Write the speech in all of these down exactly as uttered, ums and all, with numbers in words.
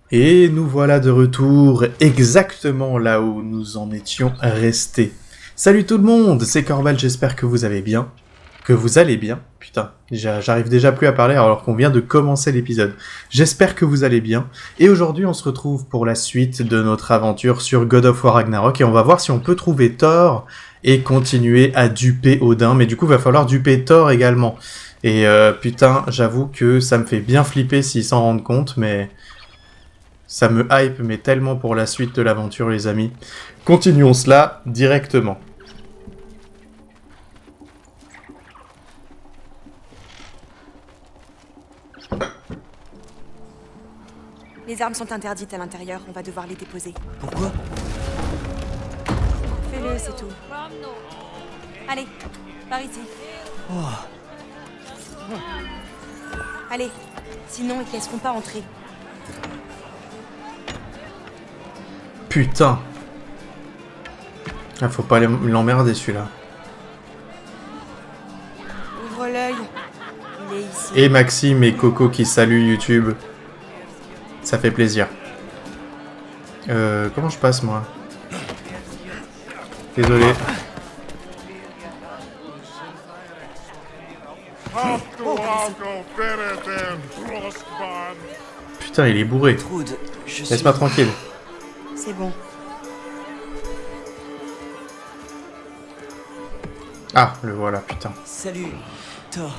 Et nous voilà de retour exactement là où nous en étions restés. Salut tout le monde, c'est Corval, j'espère que vous allez bien. Que vous allez bien. Putain, j'arrive déjà plus à parler alors qu'on vient de commencer l'épisode. J'espère que vous allez bien. Et aujourd'hui on se retrouve pour la suite de notre aventure sur God of War Ragnarok. Et on va voir si on peut trouver Thor et continuer à duper Odin. Mais du coup il va falloir duper Thor également. Et euh, putain, j'avoue que ça me fait bien flipper s'ils s'en rendent compte, mais... ça me hype, mais tellement pour la suite de l'aventure, les amis. Continuons cela directement. Les armes sont interdites à l'intérieur, on va devoir les déposer. Pourquoi? Fais-le, c'est tout. Allez, par ici. Oh. Allez, sinon ils te laisseront pas entrer. Putain. Ah, faut pas l'emmerder celui-là. Ouvre l'œil. Il est ici. Et Maxime et Coco qui saluent YouTube. Ça fait plaisir. Euh, comment je passe moi? Désolé. Putain, il est bourré. Laisse-moi tranquille. C'est bon. Ah, le voilà, putain. Salut, Thor.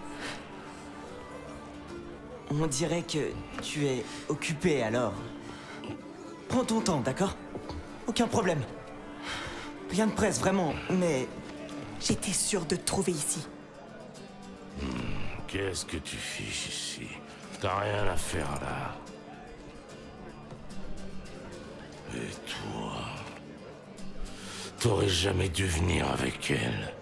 On dirait que tu es occupé alors. Prends ton temps, d'accord? Aucun problème. Rien de presse, vraiment, mais... J'étais sûre de te trouver ici. Hmm, qu'est-ce que tu fiches ici? T'as rien à faire là. Et toi? T'aurais jamais dû venir avec elle.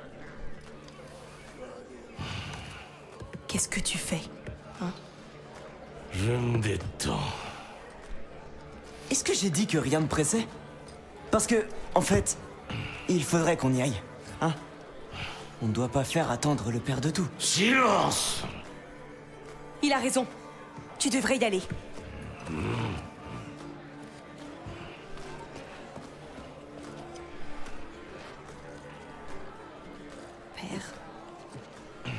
Qu'est-ce que tu fais, hein? Je me détends. Est-ce que j'ai dit que rien ne pressait? Parce que, en fait, il faudrait qu'on y aille, hein? On ne doit pas faire attendre le père de tout. Silence! Il a raison. Tu devrais y aller. Mmh. Père.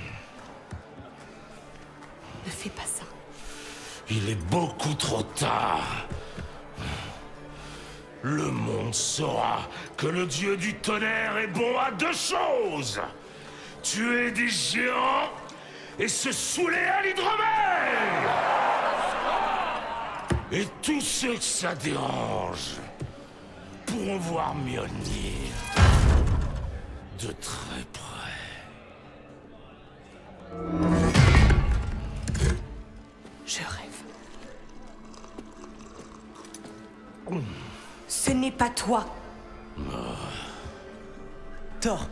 Ne fais pas ça. Il est beaucoup trop tard. Le monde saura que le dieu du tonnerre est bon à deux choses. Tuer des géants et se saouler à l'hydromel. Et tous ceux que ça dérange pourront voir Mjolnir de très près. Je rêve. Ce n'est pas toi. Thor.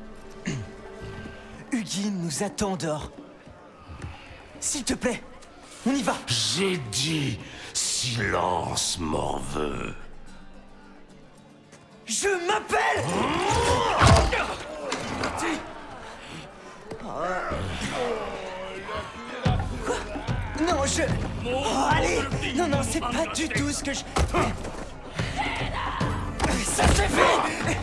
Hugin nous attend dehors. S'il te plaît, on y va. J'ai dit silence, morveux. Je m'appelle. Quoi? Non, je... Oh, allez. Non, non, c'est pas du tout ce que je... Ça suffit.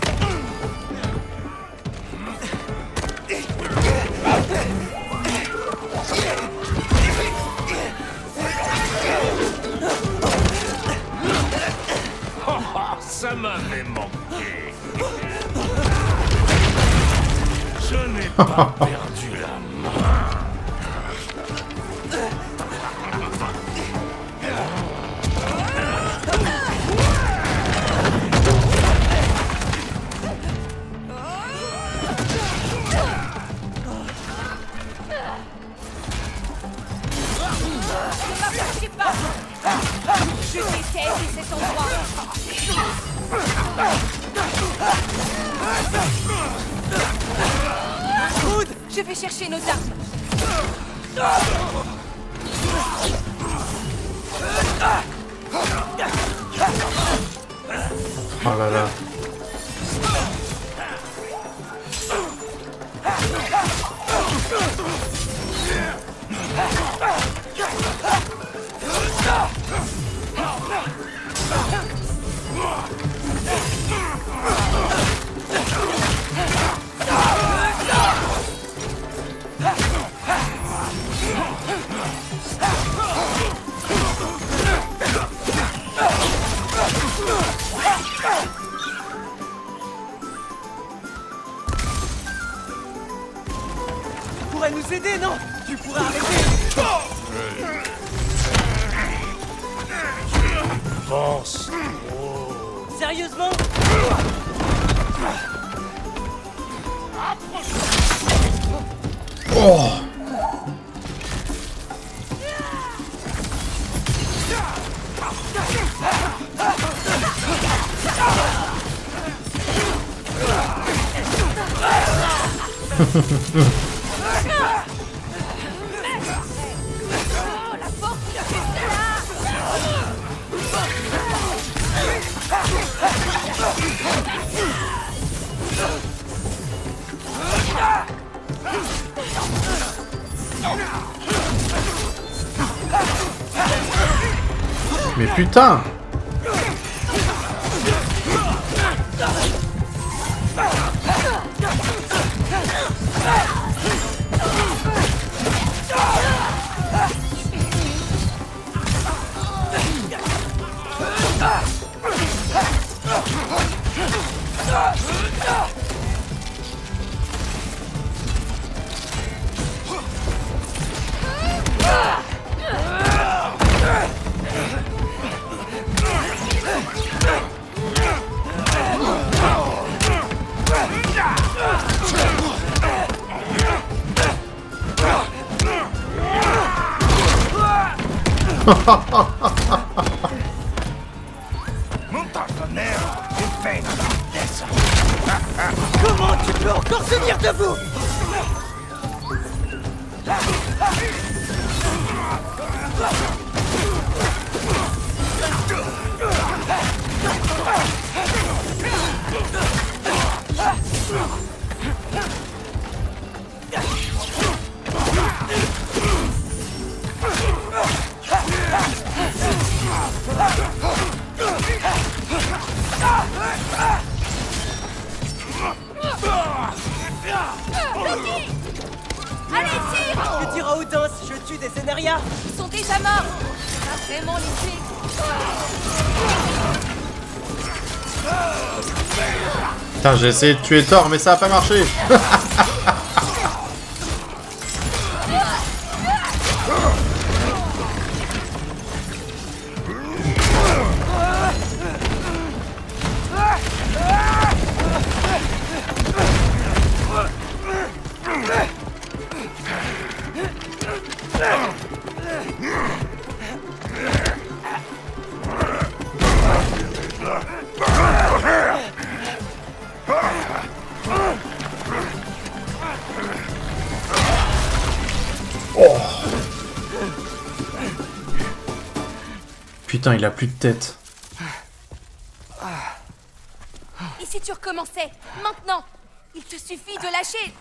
Ça m'avait manqué. Je n'ai pas perdu la main. Je déteste cet endroit. Wood, je vais chercher nos armes. Oh là là. pourrais nous aider, non? Tu pourrais arrêter. Pense. Sérieusement? Oh. Mais putain! Comment tu peux encore tenir debout? Allez, tire! Que dira Odin si je tue des Zénériens? Ils sont déjà morts! Pas vraiment les tuer! Putain, j'ai essayé de tuer Thor, mais ça a pas marché. Putain, il a plus de tête. Et si tu recommençais? Maintenant! Il te suffit de lâcher!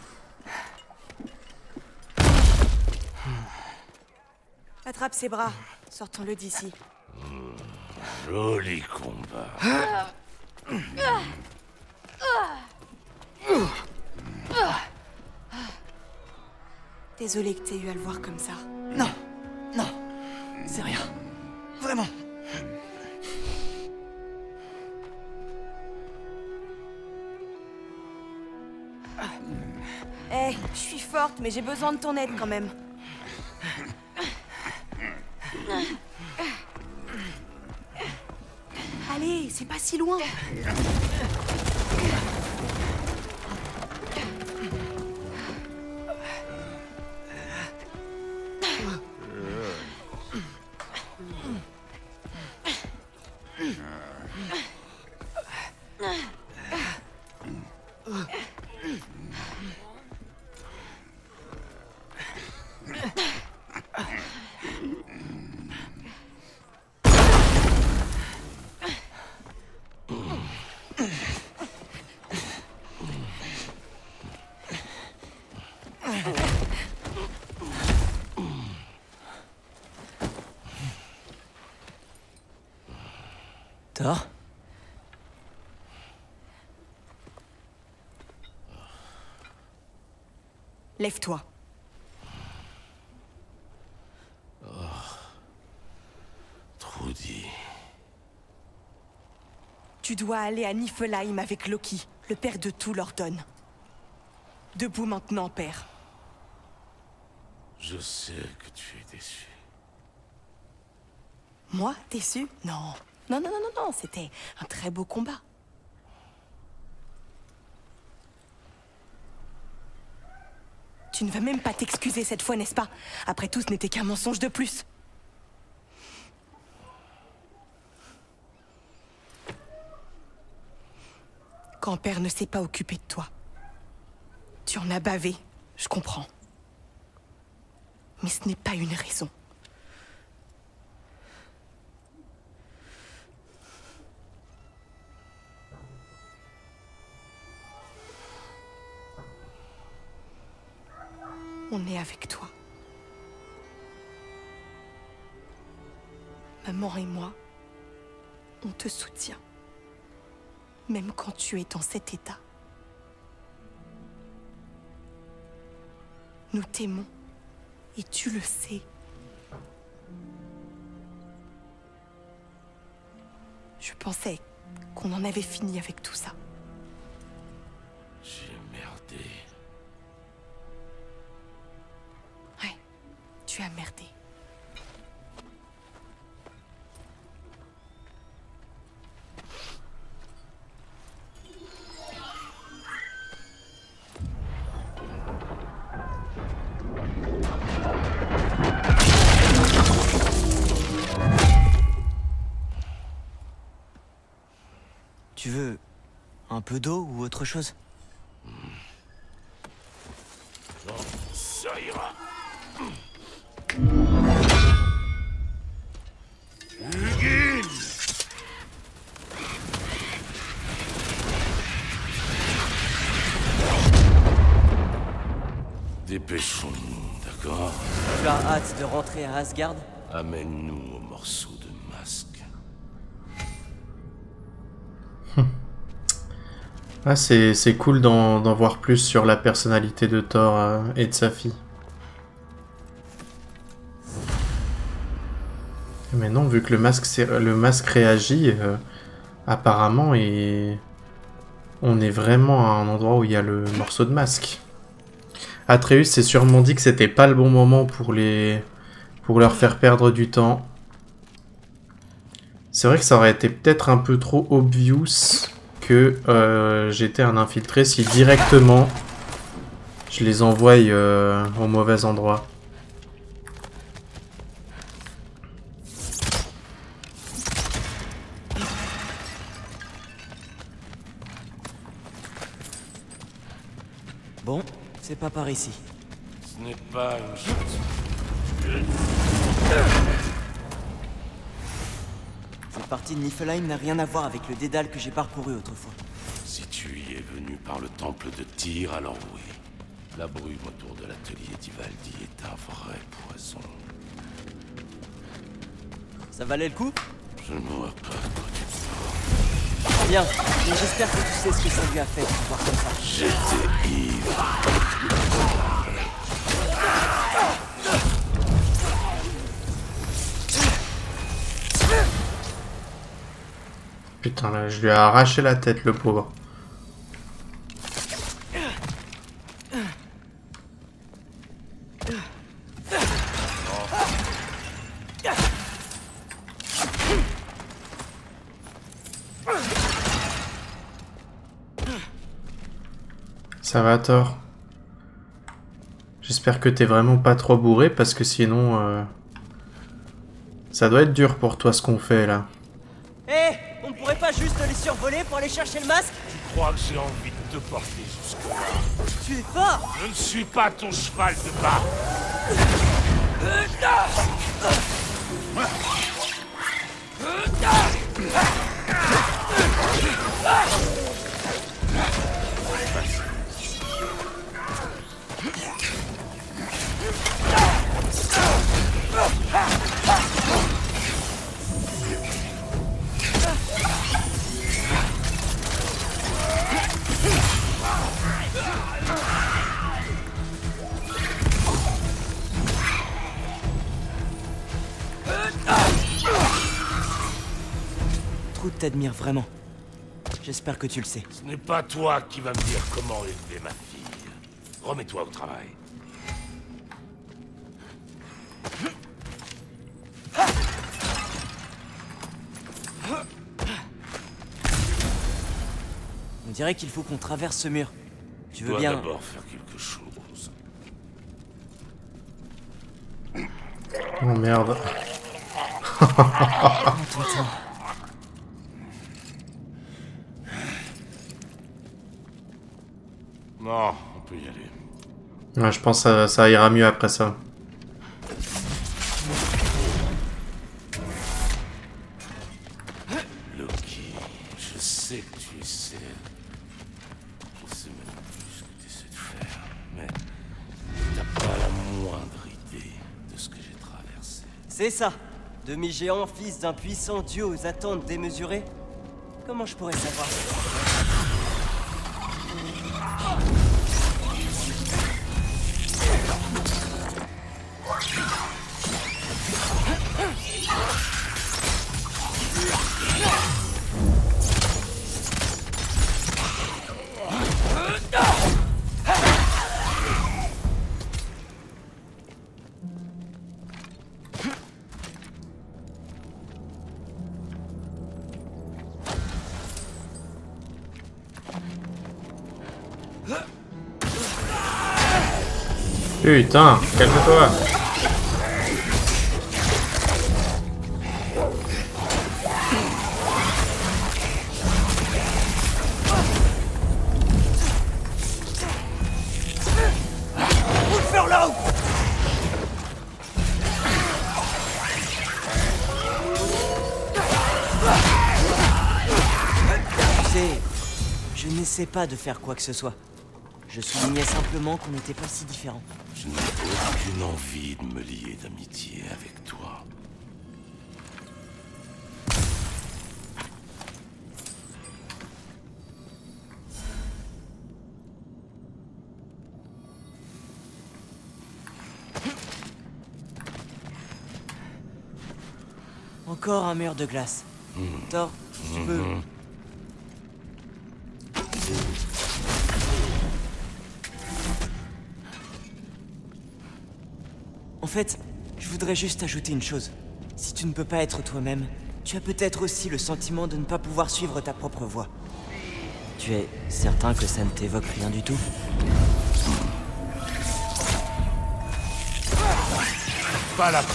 Attrape ses bras. Sortons-le d'ici. Joli combat. Désolé que t'aies eu à le voir comme ça. Non, non, c'est rien. Vraiment. Eh, hey, je suis forte, mais j'ai besoin de ton aide quand même. Allez, c'est pas si loin. Thor? Lève-toi. Trudy. Tu dois aller à Niflheim avec Loki. Le père de tout l'ordonne. Debout maintenant, père. Je sais que tu es déçu. Moi, déçu? Non. Non, non, non, non, non, c'était un très beau combat. Tu ne vas même pas t'excuser cette fois, n'est-ce pas? Après tout, ce n'était qu'un mensonge de plus. Quand père ne s'est pas occupé de toi, tu en as bavé, je comprends. Mais ce n'est pas une raison. On est avec toi. Maman et moi, on te soutient. Même quand tu es dans cet état. Nous t'aimons. Et tu le sais. Je pensais qu'on en avait fini avec tout ça. J'ai merdé. Ouais, tu as merdé. Tu veux un peu d'eau ou autre chose? Non, ça ira. Hugin! Dépêchons-nous, d'accord? Tu as hâte de rentrer à Asgard? Amène-nous au morceau de masque. Ah, c'est c'est cool d'en d'en voir plus sur la personnalité de Thor euh, et de sa fille. Mais non, vu que le masque, le masque réagit, euh, apparemment, et on est vraiment à un endroit où il y a le morceau de masque. Atreus s'est sûrement dit que c'était pas le bon moment pour les pour leur faire perdre du temps. C'est vrai que ça aurait été peut-être un peu trop obvious que euh, j'étais un infiltré si directement je les envoie euh, au mauvais endroit. Bon, c'est pas par ici. Ce n'est pas une chance. Cette partie de Niflheim n'a rien à voir avec le dédale que j'ai parcouru autrefois. Si tu y es venu par le temple de Tyr, alors oui. La brume autour de l'atelier d'Ivaldi est un vrai poison. Ça valait le coup? Je ne vois pas de quoi tu parles. Bien, mais j'espère que tu sais ce que ça lui a fait de voir comme ça. J'étais ivre. Putain, là, je lui ai arraché la tête, le pauvre. Ça va, Thor? J'espère que t'es vraiment pas trop bourré, parce que sinon... Euh... Ça doit être dur pour toi, ce qu'on fait, là. Hé, hey, on ne pourrait pas juste les survoler pour aller chercher le masque? Je crois que j'ai envie de te porter jusque-là. Tu es fort! Je ne suis pas ton cheval de bas. Trud t'admire vraiment. J'espère que tu le sais. Ce n'est pas toi qui vas me dire comment élever ma fille. Remets-toi au travail. On dirait qu'il faut qu'on traverse ce mur. Tu veux dois bien... d'abord faire quelque chose. Oh merde. Prends ton temps. Non, on peut y aller. Ouais, je pense que ça, ça ira mieux après ça. Loki, je sais que tu essaies. Je sais même plus ce que tu essaies de faire. Mais t'as pas la moindre idée de ce que j'ai traversé. C'est ça. Demi-géant, fils d'un puissant dieu aux attentes démesurées. Comment je pourrais savoir? Putain, calme-toi. Tu sais, je n'essaie pas de faire quoi que ce soit. Je soulignais simplement qu'on n'était pas si différents. Je n'ai aucune envie de me lier d'amitié avec toi. Encore un mur de glace. Mmh. Thor, si tu peux... Mmh. En fait, je voudrais juste ajouter une chose. Si tu ne peux pas être toi-même, tu as peut-être aussi le sentiment de ne pas pouvoir suivre ta propre voie. Tu es certain que ça ne t'évoque rien du tout? Pas la peine.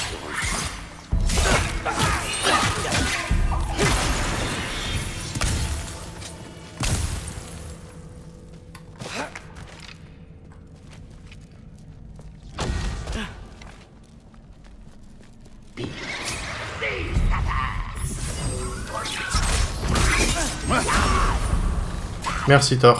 Merci Thor.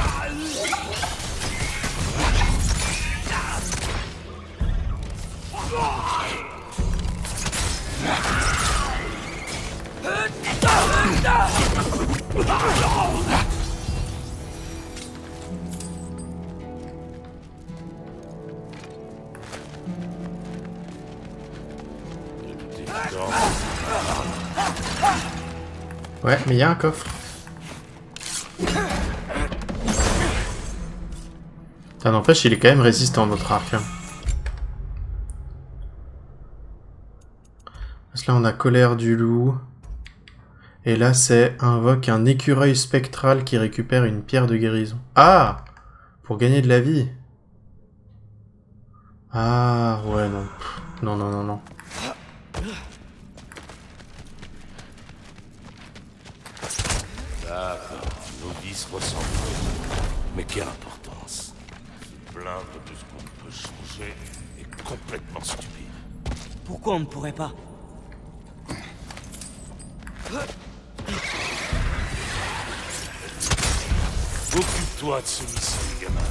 Ouais, mais il y a un coffre. Ça n'empêche, il est quand même résistant, notre arc. Hein. Parce que là, on a colère du loup. Et là, c'est invoque un écureuil spectral qui récupère une pierre de guérison. Ah! Pour gagner de la vie. Ah, ouais, non. Non, non, non, non. D'accord, nos vies se ressemblent. Mais quelle importance? Se plaindre de ce qu'on peut changer est complètement stupide. Pourquoi on ne pourrait pas? Occupe-toi de celui-ci, gamin.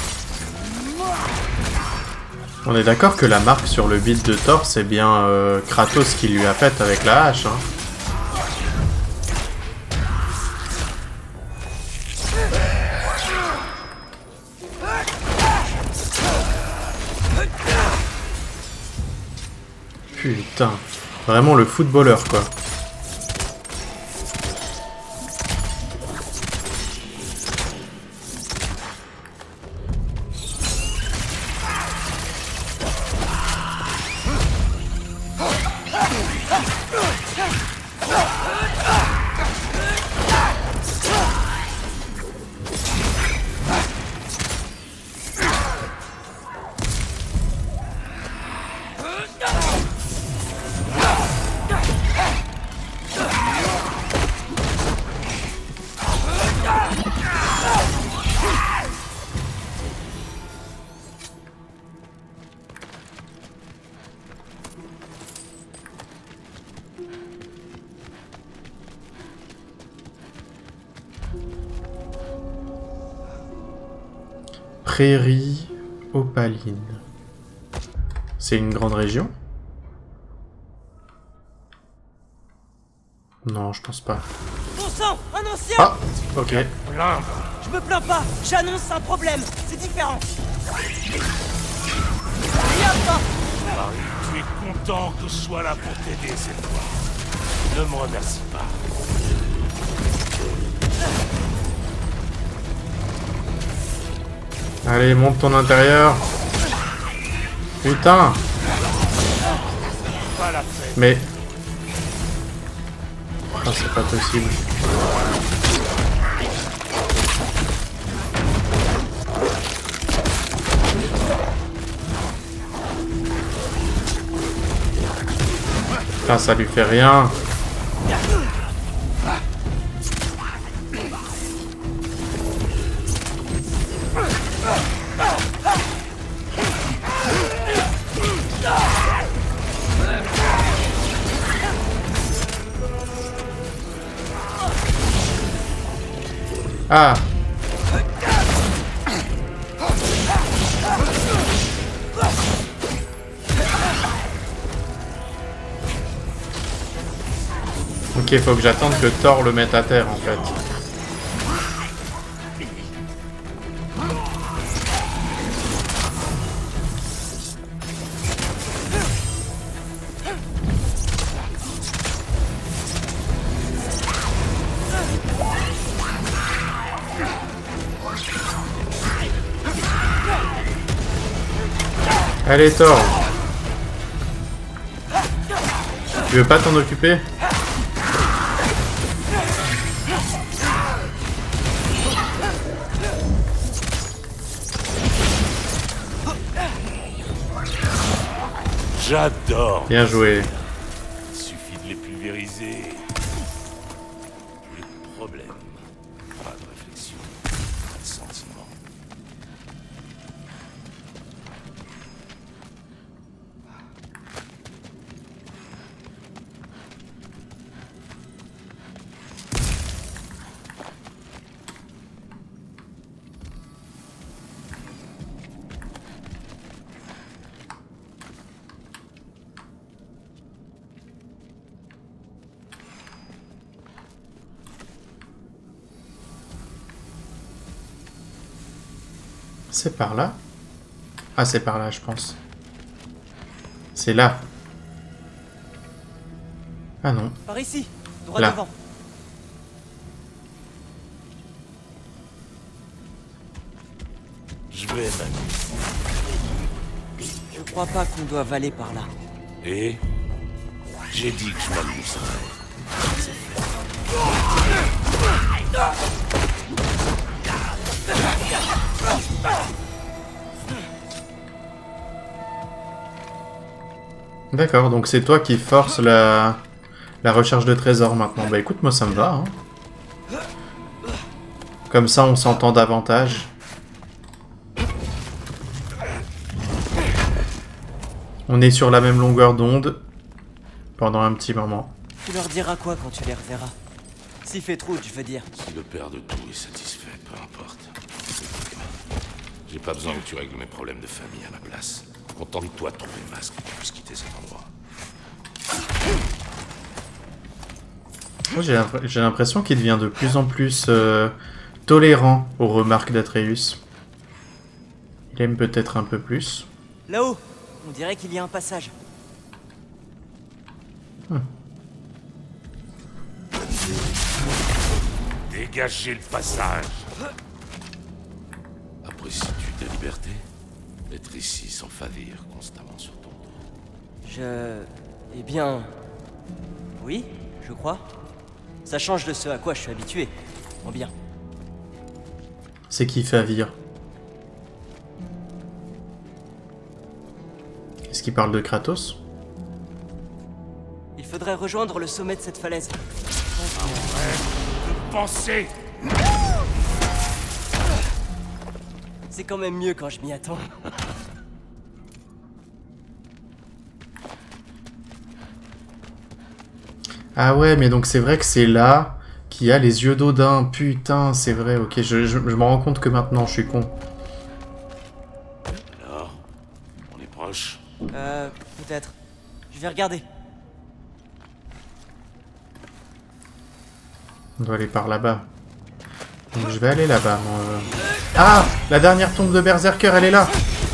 On est d'accord que la marque sur le build de Thor, c'est bien euh, Kratos qui lui a faite avec la hache. Hein. Putain, vraiment le footballeur quoi. Prairie opaline. C'est une grande région? Non, je pense pas. Bon sang, un ancien! Ah, ok. Je me plains pas, j'annonce un problème, c'est différent. Viens pas! Marie, tu es content que je sois là pour t'aider cette fois. Ne me remercie pas. Allez, monte ton intérieur. Putain. Pas la peine. Mais... Oh, c'est pas possible. Ah, ça lui fait rien. Ah. Ok, faut que j'attende que Thor le mette à terre en fait. Allez Thor. Tu veux pas t'en occuper? J'adore. Bien joué. Il suffit de les pulvériser. Plus de problème. Pas de réflexion. Pas de sentiment. C'est par là? Ah, c'est par là, je pense. C'est là. Ah non. Par ici, droit Là. devant. Je vais m'amuser. Je crois pas qu'on doive aller par là. Et j'ai dit que je m'amuserais. C'est fait. D'accord, donc c'est toi qui force la... la recherche de trésors maintenant. Bah écoute, moi ça me va. Hein. Comme ça on s'entend davantage. On est sur la même longueur d'onde pendant un petit moment. Tu leur diras quoi quand tu les reverras? S'il fait trop, tu veux dire. Si le père de tout est satisfait, peu importe. J'ai pas besoin que tu règles mes problèmes de famille à ma place. Contente-toi de trouver le masque et que tu puisses quitter cet endroit. Moi j'ai l'impr- j'ai l'impression qu'il devient de plus en plus euh, tolérant aux remarques d'Atreus. Il aime peut-être un peu plus. Là-haut, on dirait qu'il y a un passage. Hmm. Dégagez le passage. Apprécies-tu ta liberté? Être ici sans favir constamment sur ton dos. Je... Eh bien... Oui, je crois. Ça change de ce à quoi je suis habitué. En bien. C'est qui Favir? Est-ce qu'il parle de Kratos? Il faudrait rejoindre le sommet de cette falaise. Pensez! C'est quand même mieux quand je m'y attends. Ah ouais, mais donc c'est vrai que c'est là qu'il y a les yeux d'Odin. Putain, c'est vrai, ok, je, je, je m'en rends compte que maintenant, je suis con. proche? Euh, peut-être. Je vais regarder. On doit aller par là-bas. Donc je vais aller là-bas, moi. Ah! La dernière tombe de Berserker, elle est là!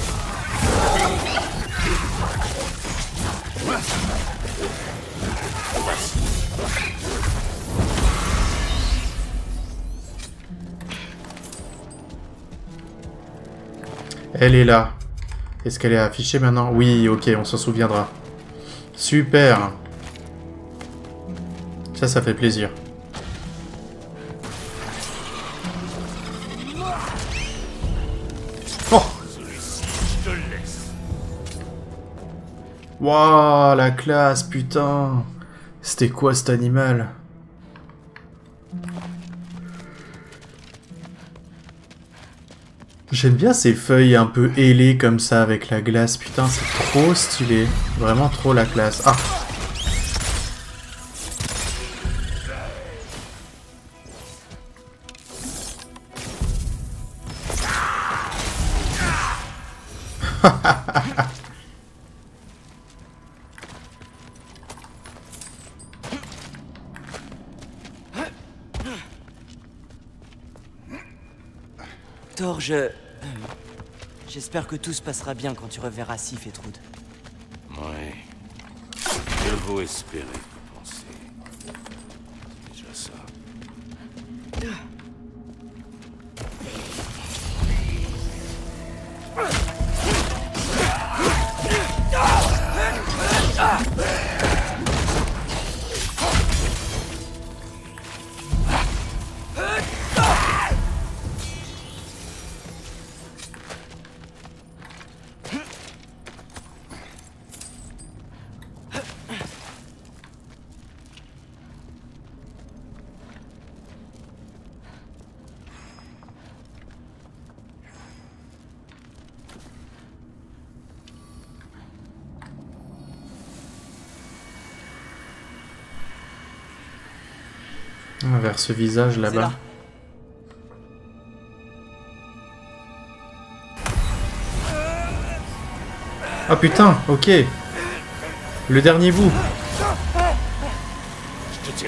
Elle est là. Est-ce qu'elle est affichée maintenant? Oui, ok, on s'en souviendra. Super. Ça, ça fait plaisir. Oh! Waouh, la classe, putain. C'était quoi cet animal? J'aime bien ces feuilles un peu ailées comme ça avec la glace. Putain, c'est trop stylé. Vraiment trop la classe. Ah! Thor, je... J'espère que tout se passera bien quand tu reverras Sif et Trude. Ouais. Mieux vaut espérer que penser. C'est déjà ça. Vers ce visage là-bas. Là. Ah putain, ok. Le dernier bout. Je te tiens.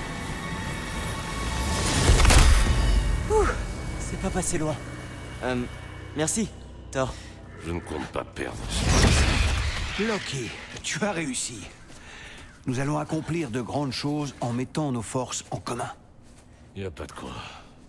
Ouh, c'est pas passé loin. Euh, merci, Thor. Je ne compte pas perdre. Loki, tu as réussi. Nous allons accomplir de grandes choses en mettant nos forces en commun. Y a pas de quoi.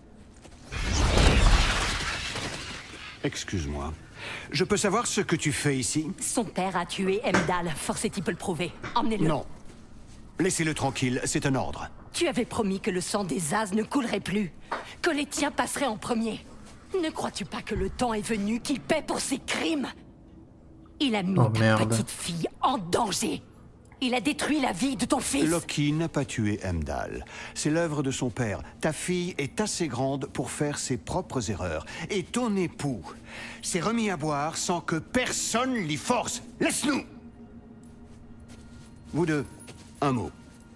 Excuse-moi. Je peux savoir ce que tu fais ici? Son père a tué Heimdall. Force-t-il peut le prouver? Emmenez-le. Non. Laissez-le tranquille, c'est un ordre. Tu avais promis que le sang des As ne coulerait plus. Que les tiens passeraient en premier. Ne crois-tu pas que le temps est venu qu'il paie pour ses crimes? Il a mis Oh, ta merde. petite fille en danger. Il a détruit la vie de ton fils. Loki n'a pas tué Heimdall. C'est l'œuvre de son père. Ta fille est assez grande pour faire ses propres erreurs. Et ton époux s'est remis à boire sans que personne l'y force. Laisse-nous! Vous deux, un mot.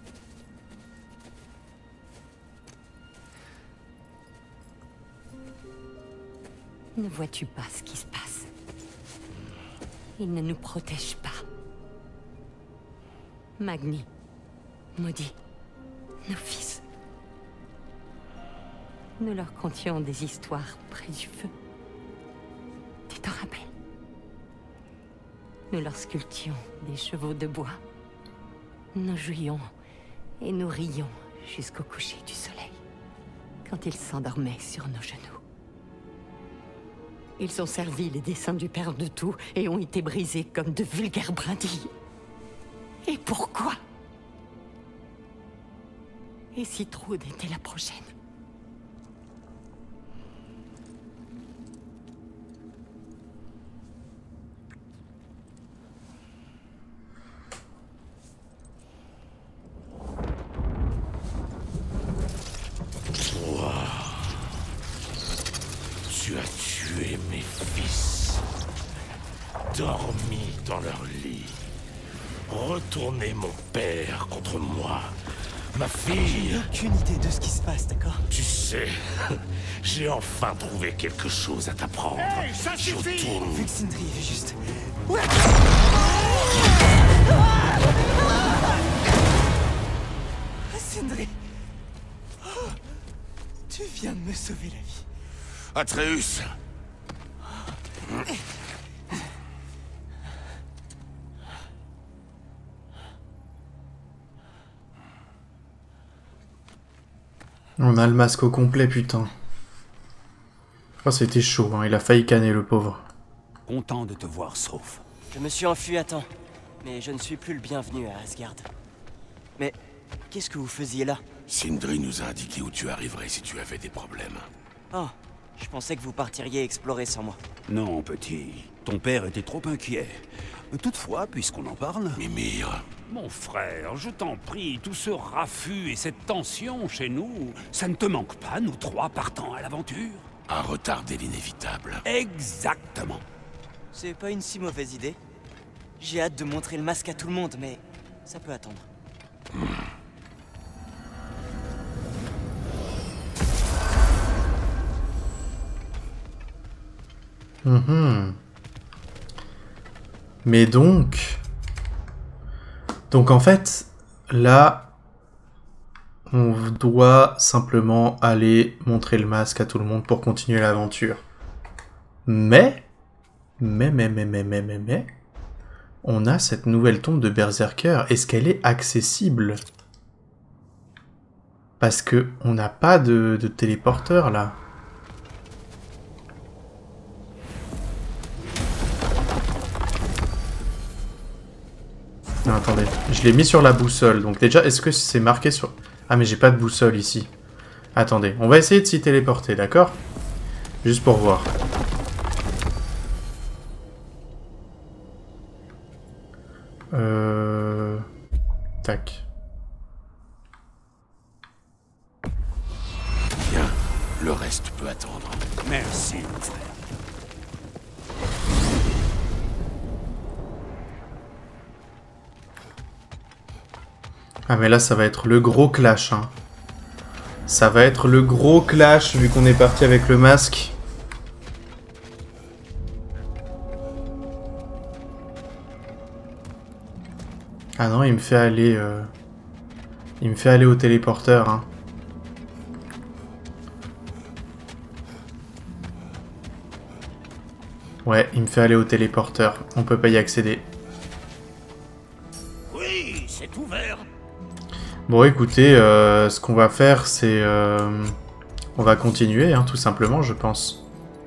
Ne vois-tu pas ce qui se passe? Il ne nous protège pas. Magni, maudit, nos fils. Nous leur contions des histoires près du feu. Tu t'en rappelles? Nous leur sculptions des chevaux de bois. Nous jouions et nous rions jusqu'au coucher du soleil, quand ils s'endormaient sur nos genoux. Ils ont servi les desseins du Père de tout et ont été brisés comme de vulgaires brindilles. Et pourquoi? Et si Trude était la prochaine? Toi, tu as tué mes fils, dormi dans leur lit, retourné mon père contre moi, Ma fille. J'ai aucune idée de ce qui se passe, d'accord? Tu sais, j'ai enfin trouvé quelque chose à t'apprendre. Hey, ça suffit! Jotun. Vu que Sindri est juste... Sindri! Oh, tu viens de me sauver la vie. Atreus. On a le masque au complet, putain. Oh, c'était chaud, hein. Il a failli canner, le pauvre. Content de te voir sauf. Je me suis enfui à temps, mais je ne suis plus le bienvenu à Asgard. Mais qu'est-ce que vous faisiez là? Sindri nous a indiqué où tu arriverais si tu avais des problèmes. Oh, je pensais que vous partiriez explorer sans moi. Non, petit. Ton père était trop inquiet. Toutefois, puisqu'on en parle... Mimir. Mon frère, je t'en prie, tout ce raffut et cette tension chez nous, ça ne te manque pas, nous trois partant à l'aventure? À retarder l'inévitable. Exactement. C'est pas une si mauvaise idée. J'ai hâte de montrer le masque à tout le monde, mais ça peut attendre. Hmm. Mmh. Mais donc... Donc en fait, là, on doit simplement aller montrer le masque à tout le monde pour continuer l'aventure. Mais, mais, mais, mais, mais, mais, mais, mais, on a cette nouvelle tombe de Berserker. Est-ce qu'elle est accessible? Parce que on n'a pas de, de téléporteur là. Non, attendez, je l'ai mis sur la boussole, donc déjà, est-ce que c'est marqué sur... Ah, mais j'ai pas de boussole ici. Attendez, on va essayer de s'y téléporter, d'accord? Juste pour voir. Euh... Tac. Bien, le reste peut attendre. Merci, mon frère. Ah mais là ça va être le gros clash, hein. Ça va être le gros clash vu qu'on est parti avec le masque. Ah non, il me fait aller... Euh... Il me fait aller au téléporteur, hein. Ouais, il me fait aller au téléporteur. On peut pas y accéder. Oui, c'est ouvert. Bon, écoutez, euh, ce qu'on va faire, c'est... Euh, on va continuer, hein, tout simplement, je pense.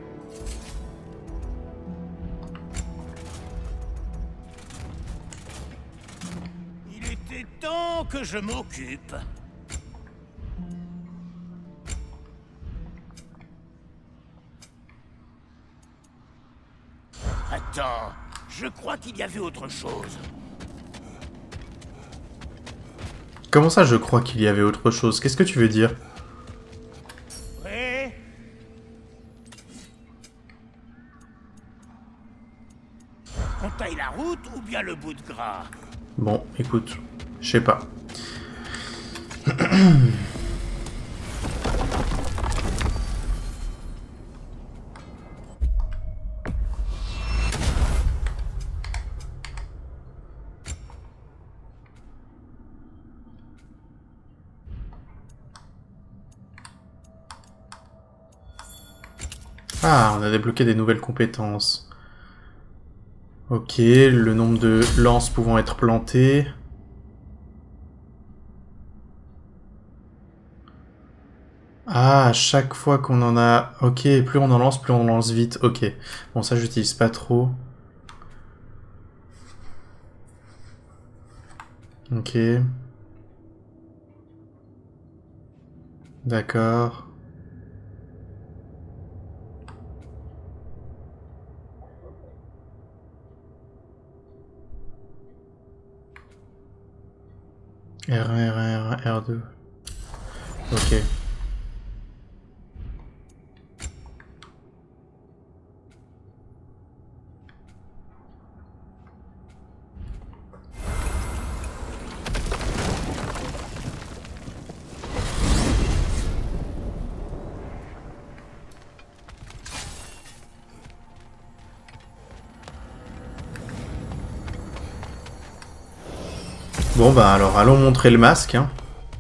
Il était temps que je m'occupe. Attends, je crois qu'il y avait autre chose. Comment ça, je crois qu'il y avait autre chose? Qu'est-ce que tu veux dire? Ouais. On taille la route ou bien le bout de gras? Bon, écoute, je sais pas. Ah, on a débloqué des nouvelles compétences. Ok, le nombre de lances pouvant être plantées. Ah, à chaque fois qu'on en a... Ok, plus on en lance, plus on en lance vite. Ok, bon ça j'utilise pas trop. Ok. D'accord. R un, R un, R un, R deux. Ok. Bon bah alors allons montrer le masque. Hein.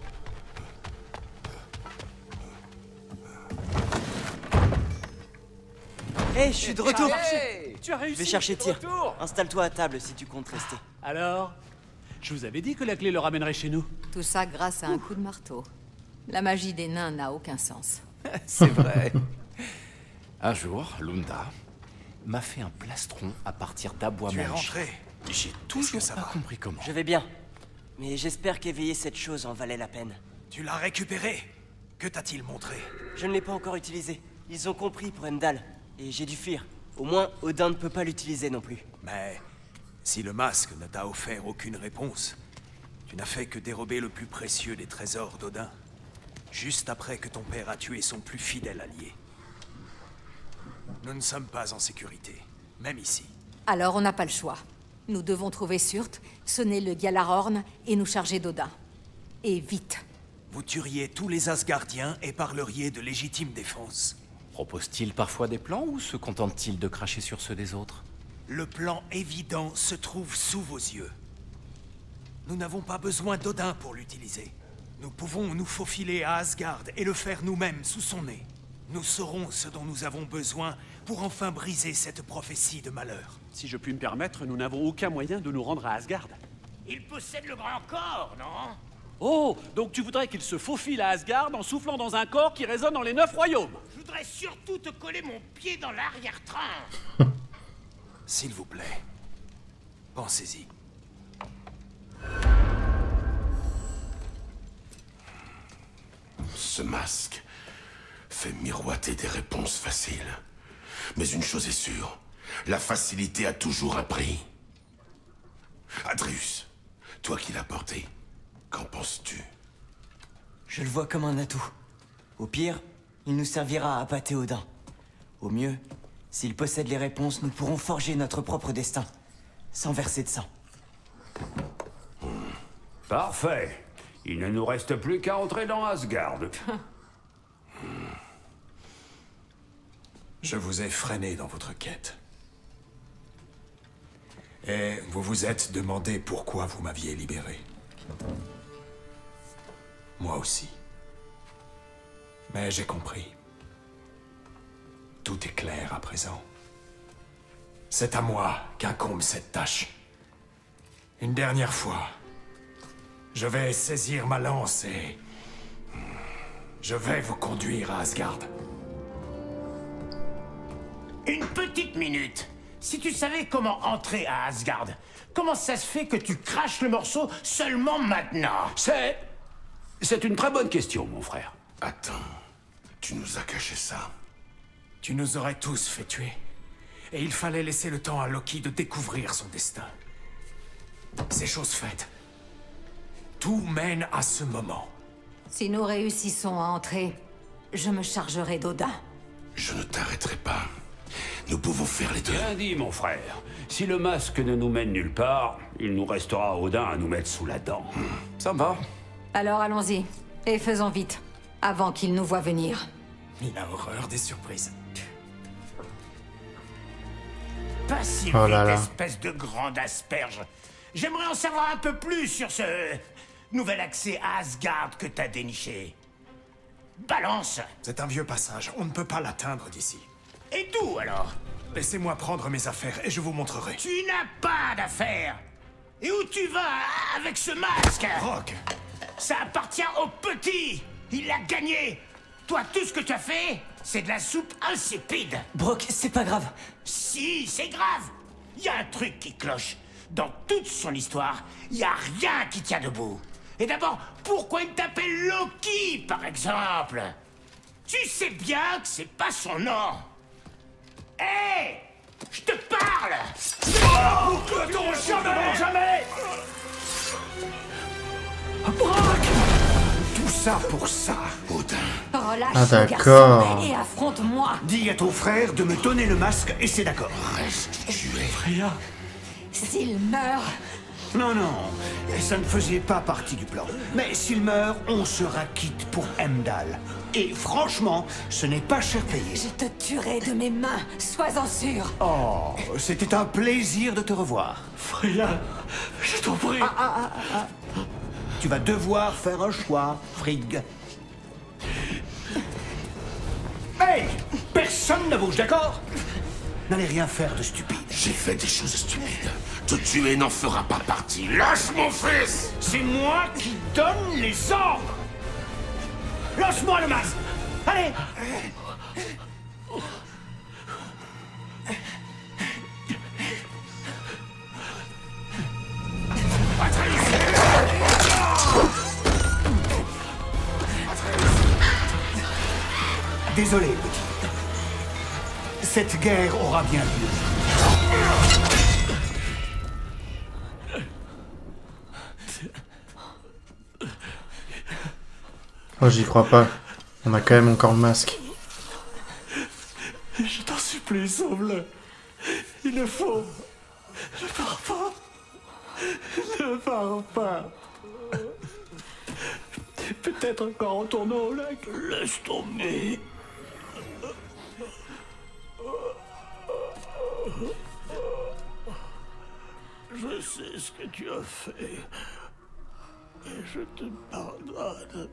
Hé, hey, je suis de retour. Hey, tu as réussi. Je vais chercher Tyr. Installe-toi à table si tu comptes rester. Alors, je vous avais dit que la clé le ramènerait chez nous. Tout ça grâce à un coup de marteau. La magie des nains n'a aucun sens. C'est vrai. Un jour, Lunda m'a fait un plastron à partir d'abois Tu es manche. rentré. J'ai toujours pas compris comment. Je vais bien. Mais j'espère qu'éveiller cette chose en valait la peine. Tu l'as récupéré. Que t'a-t-il montré? Je ne l'ai pas encore utilisé. Ils ont compris pour Heimdall. Et j'ai dû fuir. Au moins, Odin ne peut pas l'utiliser non plus. Mais si le masque ne t'a offert aucune réponse, tu n'as fait que dérober le plus précieux des trésors d'Odin, juste après que ton père a tué son plus fidèle allié. Nous ne sommes pas en sécurité, même ici. Alors on n'a pas le choix. Nous devons trouver Surt, sonner le Gjallarhorn et nous charger d'Odin. Et vite. Vous tueriez tous les Asgardiens et parleriez de légitime défense. Propose-t-il parfois des plans ou se contente-t-il de cracher sur ceux des autres? Le plan évident se trouve sous vos yeux. Nous n'avons pas besoin d'Odin pour l'utiliser. Nous pouvons nous faufiler à Asgard et le faire nous-mêmes sous son nez. Nous saurons ce dont nous avons besoin pour enfin briser cette prophétie de malheur. Si je puis me permettre, nous n'avons aucun moyen de nous rendre à Asgard. Il possède le grand corps, non? Oh, donc tu voudrais qu'il se faufile à Asgard en soufflant dans un corps qui résonne dans les neuf royaumes? Je voudrais surtout te coller mon pied dans l'arrière-train. S'il vous plaît, pensez-y. Ce masque fait miroiter des réponses faciles. Mais une chose est sûre, la facilité a toujours un prix. Atreus, toi qui l'as porté, qu'en penses-tu? Je le vois comme un atout. Au pire, il nous servira à appâter Odin. Au mieux, s'il possède les réponses, nous pourrons forger notre propre destin, sans verser de sang. Parfait. Il ne nous reste plus qu'à entrer dans Asgard. Je vous ai freiné dans votre quête. Et vous vous êtes demandé pourquoi vous m'aviez libéré. Moi aussi. Mais j'ai compris. Tout est clair à présent. C'est à moi qu'incombe cette tâche. Une dernière fois, je vais saisir ma lance et... je vais vous conduire à Asgard. Une petite minute. Si tu savais comment entrer à Asgard, comment ça se fait que tu craches le morceau seulement maintenant? C'est... C'est une très bonne question, mon frère. Attends, tu nous as caché ça. Tu nous aurais tous fait tuer. Et il fallait laisser le temps à Loki de découvrir son destin. C'est chose faite. Tout mène à ce moment. Si nous réussissons à entrer, je me chargerai d'Odin. Je ne t'arrêterai pas. Nous pouvons faire les deux. Bien dit, mon frère. Si le masque ne nous mène nulle part, il nous restera Odin à nous mettre sous la dent. Hmm. Ça me va. Alors allons-y, et faisons vite, avant qu'il nous voie venir. Il a horreur des surprises. Pas si Oh vite, là là. espèce de grande asperge. J'aimerais en savoir un peu plus sur ce nouvel accès à Asgard que t'as déniché. Balance. C'est un vieux passage, on ne peut pas l'atteindre d'ici. Et d'où alors? Laissez-moi prendre mes affaires et je vous montrerai. Tu n'as pas d'affaires. Et où tu vas avec ce masque? Rock, Ça appartient au petit. Il l'a gagné. Toi, tout ce que tu as fait, c'est de la soupe insipide. Brock, c'est pas grave. Si, c'est grave. Il y a un truc qui cloche. Dans toute son histoire, il n'y a rien qui tient debout. Et d'abord, pourquoi il t'appelle Loki, par exemple? Tu sais bien que c'est pas son nom. Hé, je te parle. Oh, Cloton, jamais, jamais. tout ça pour ça. Odin. Relâche Ah, ce d'accord. garçon et affronte-moi. Dis à ton frère de me donner le masque et c'est d'accord. Reste tué. Freya. S'il meurt, Non, non, ça ne faisait pas partie du plan. Mais s'il meurt, on sera quitte pour Heimdall. Et franchement, ce n'est pas cher payé. je te tuerai de mes mains, sois-en sûr. Oh, c'était un plaisir de te revoir. Freya, je t'en prie. Tu vas devoir faire un choix, Frigg. Hey! Personne ne bouge, d'accord? N'allez rien faire de stupide. J'ai fait des choses stupides. Te tuer n'en fera pas partie. Lâche mon fils! C'est moi qui donne les ordres! Lâche-moi le masque! Allez! Désolé, petit. Cette guerre aura bien lieu. Oh, j'y crois pas. On a quand même encore le masque. Je t'en supplie, sauve-le. Il le faut. Ne pars pas. Ne pars pas. Peut-être encore retournons au lac. Laisse tomber. Je sais ce que tu as fait. Et je te pardonne.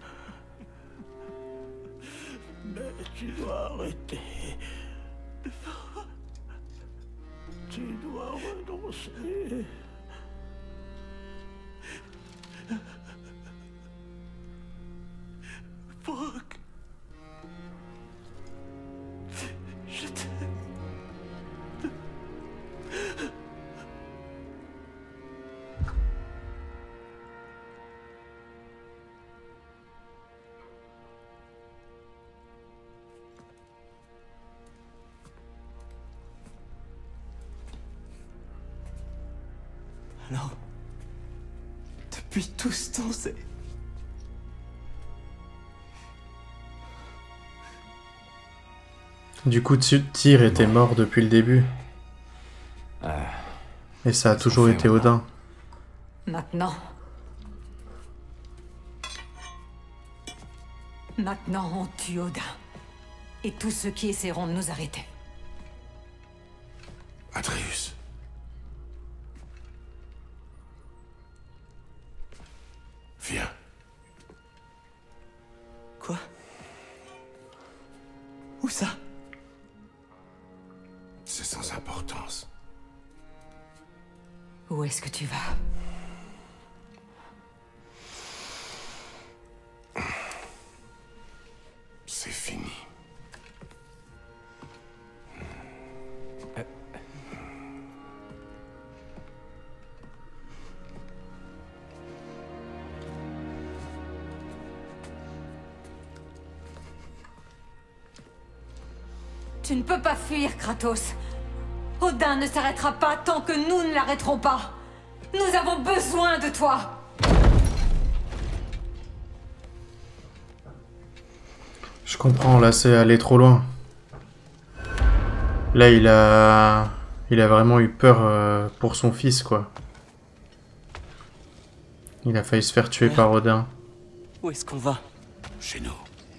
Mais tu dois arrêter. Tu dois renoncer. Brooke. Je t'aime. Alors, depuis tout ce temps, c'est... Du coup, Tyr était mort depuis le début. Et ça a toujours été Odin. Maintenant. Maintenant, on tue Odin. Et tous ceux qui essaieront de nous arrêter. Atreus. Viens. Quoi? Où ça? C'est sans importance. Où est-ce que tu vas? C'est fini. Tu ne peux pas fuir, Kratos. Odin ne s'arrêtera pas tant que nous ne l'arrêterons pas. Nous avons besoin de toi. Je comprends, là c'est aller trop loin. Là il a... Il a vraiment eu peur euh, pour son fils, quoi. Il a failli se faire tuer Ouais. par Odin. Où est-ce qu'on va? Chez nous.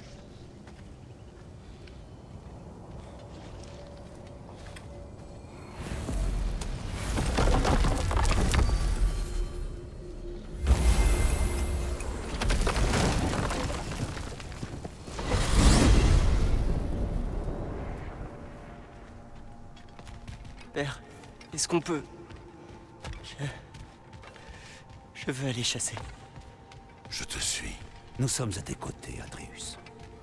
Père, est-ce qu'on peut... Je... Je veux aller chasser. Je te suis. Nous sommes à tes côtés, Atreus.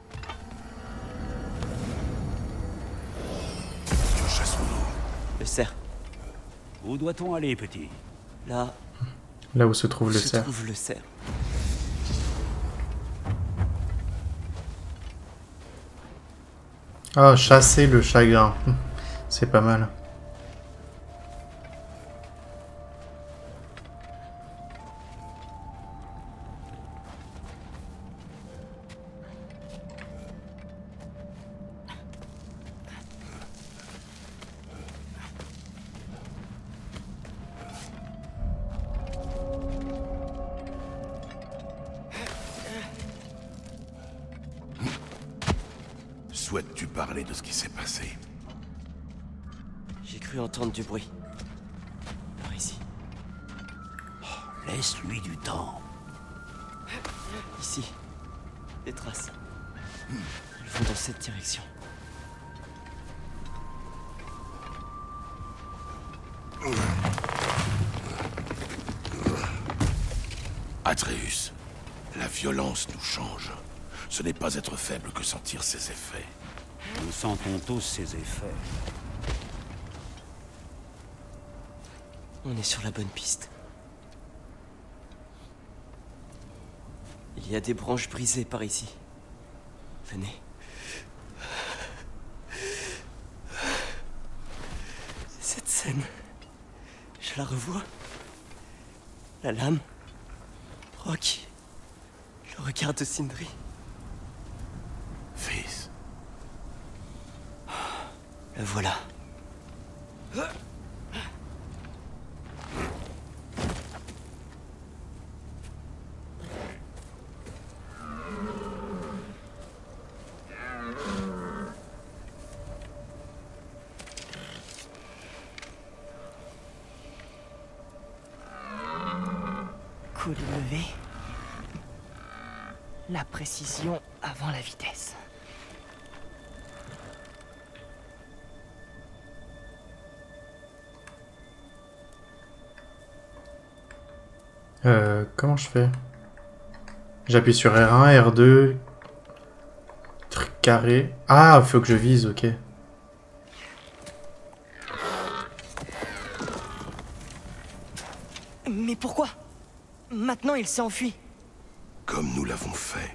Que chassons-nous? Le cerf. Où doit-on aller, petit? Là, Là où se trouve le se cerf. trouve le cerf. Ah, chasser le chagrin. C'est pas mal. Souhaites-tu parler de ce qui s'est passé? J'ai cru entendre du bruit. Par ici. Laisse-lui du temps. Ici. Des traces. Elles vont dans cette direction. Atreus, la violence nous change. Ce n'est pas être faible que sentir ses effets. Nous sentons tous ses effets. On est sur la bonne piste. Il y a des branches brisées par ici. Venez. Cette scène, je la revois. La lame, Rocky, le regard de Sindri. Fils. Le voilà. Coup de lever. La précision avant la vitesse. Euh, comment je fais? J'appuie sur R un, R deux... Truc carré... Ah, faut que je vise, ok. Mais pourquoi? Maintenant, il s'est enfui. Comme nous l'avons fait.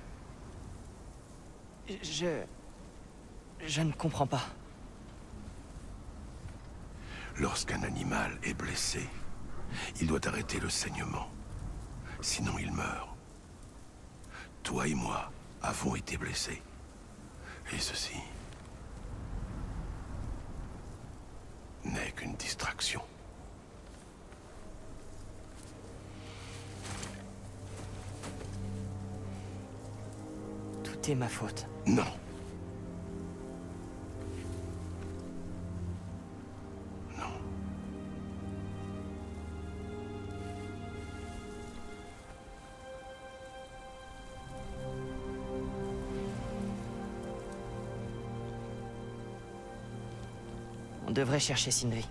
Je... Je ne comprends pas. Lorsqu'un animal est blessé, il doit arrêter le saignement. Sinon il meurt. Toi et moi avons été blessés. Et ceci n'est qu'une distraction. Tout est ma faute. Non. Non. On devrait chercher Sindri.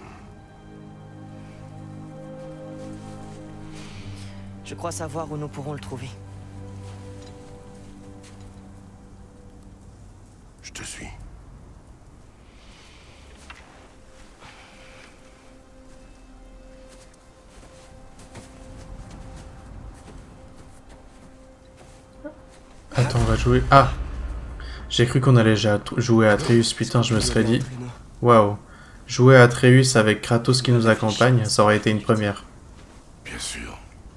Je crois savoir où nous pourrons le trouver. Je te suis. Attends, on va jouer... Ah! J'ai cru qu'on allait jouer à Atreus, putain, je me serais dit... Waouh! Jouer à Atreus avec Kratos qui nous accompagne, ça aurait été une première. Bien sûr.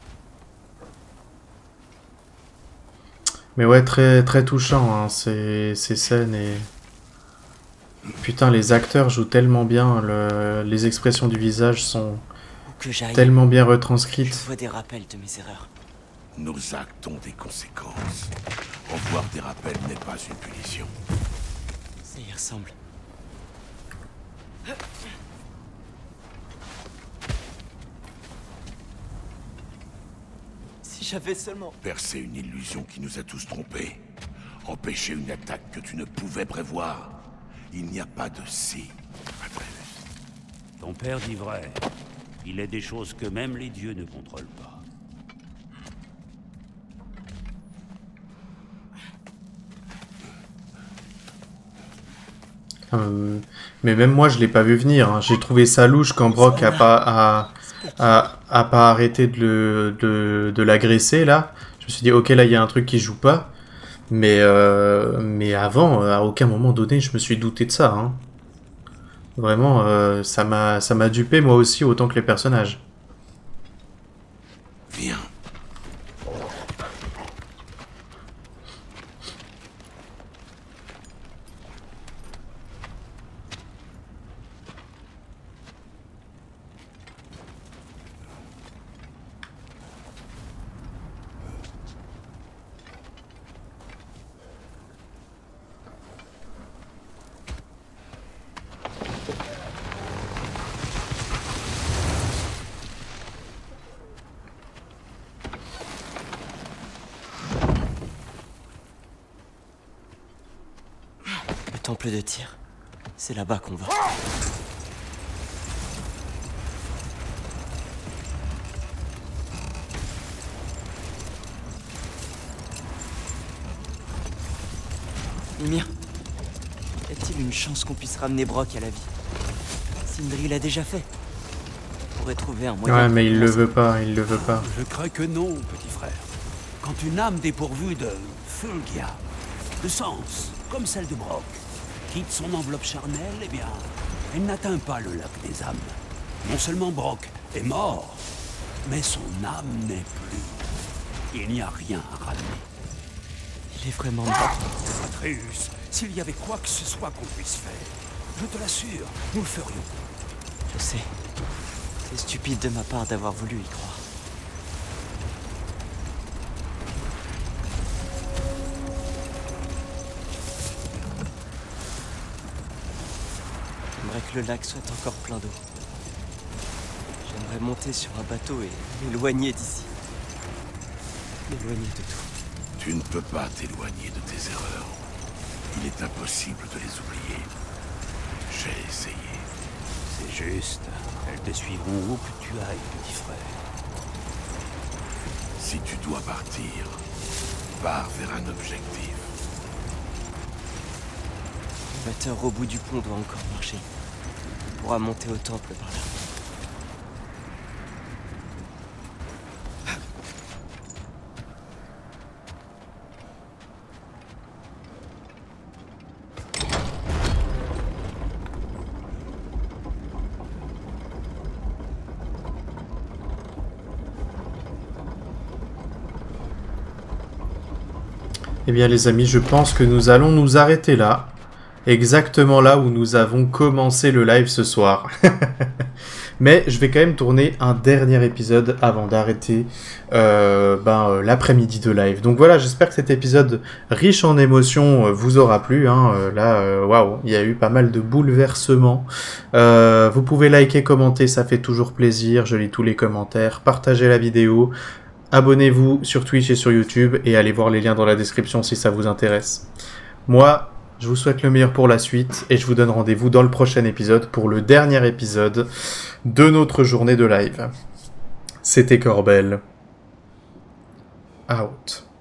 Mais ouais, très, très touchant, hein, ces, ces scènes et... Putain, les acteurs jouent tellement bien, le... les expressions du visage sont tellement bien retranscrites. Je vois des rappels de mes erreurs. Nos actes ont des conséquences. En voir des rappels n'est pas une punition. Ça y ressemble. Si j'avais seulement... Percer une illusion qui nous a tous trompés. Empêcher une attaque que tu ne pouvais prévoir. Il n'y a pas de si, Atreus. Ton père dit vrai. Il est des choses que même les dieux ne contrôlent pas. Euh, mais même moi, je l'ai pas vu venir. Hein. J'ai trouvé ça louche quand Brock a pas, a, a, a pas arrêté de, le, de, de l'agresser, là. Je me suis dit, ok, là, il y a un truc qui joue pas. Mais, euh, mais avant, à aucun moment donné, je me suis douté de ça. Hein. Vraiment, euh, ça m'a ça m'a dupé, moi aussi, autant que les personnages. Viens. cercle de tir. C'est là-bas qu'on va. Mimir, y a-t-il une chance qu'on puisse ramener Brok à la vie? Sindri l'a déjà fait. On pourrait trouver un moyen. Ouais, mais il le veut pas, il le veut pas. Je crains que non, petit frère. Quand une âme dépourvue de Fulgia, de sens, comme celle de Brok, quitte son enveloppe charnelle, eh bien, elle n'atteint pas le lac des âmes. Non seulement Brok est mort, mais son âme n'est plus. Il n'y a rien à ramener. Il est vraiment mort. Atreus, s'il y avait quoi que ce soit qu'on puisse faire, je te l'assure, nous le ferions. Je sais. C'est stupide de ma part d'avoir voulu y croire. J'aimerais que le lac soit encore plein d'eau. J'aimerais monter sur un bateau et m'éloigner d'ici. M'éloigner de tout. Tu ne peux pas t'éloigner de tes erreurs. Il est impossible de les oublier. J'ai essayé. C'est juste. Elles te suivront où que tu ailles, petit frère. Si tu dois partir, pars vers un objectif. Le batteur au bout du pont doit encore marcher. On pourra monter au temple par là. Eh bien les amis, je pense que nous allons nous arrêter là. Exactement là où nous avons commencé le live ce soir. Mais je vais quand même tourner un dernier épisode avant d'arrêter euh, ben, euh, l'après-midi de live. Donc voilà, j'espère que cet épisode riche en émotions euh, vous aura plu. Hein. Euh, là, waouh, il y a eu pas mal de bouleversements. Euh, vous pouvez liker, commenter, ça fait toujours plaisir. Je lis tous les commentaires. Partagez la vidéo. Abonnez-vous sur Twitch et sur YouTube et allez voir les liens dans la description si ça vous intéresse. Moi, je vous souhaite le meilleur pour la suite et je vous donne rendez-vous dans le prochain épisode pour le dernier épisode de notre journée de live. C'était Corbel. Out.